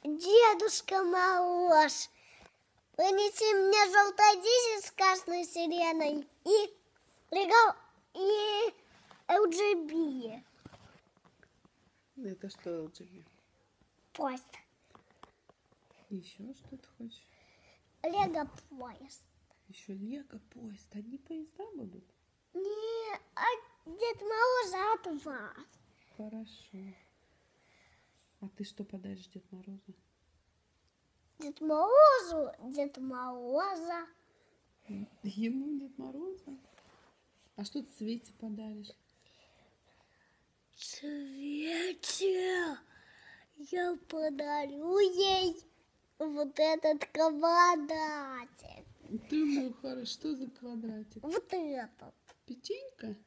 Дедушка Мороз, принеси мне желтое 10 с красной сиреной и LGB. Это что LGB? Поезд. Еще что ты хочешь? Лего поезд. Еще Лего поезд. Одни поезда будут? Не, Дед Мороза от вас. Хорошо. А ты что подаришь Дед Морозу? Дед Мороза. Ему Дед Мороза? А что ты Свете подаришь? Свете, я подарю ей вот этот квадратик. Ты мой хороший, что за квадратик? Вот этот. Печенька?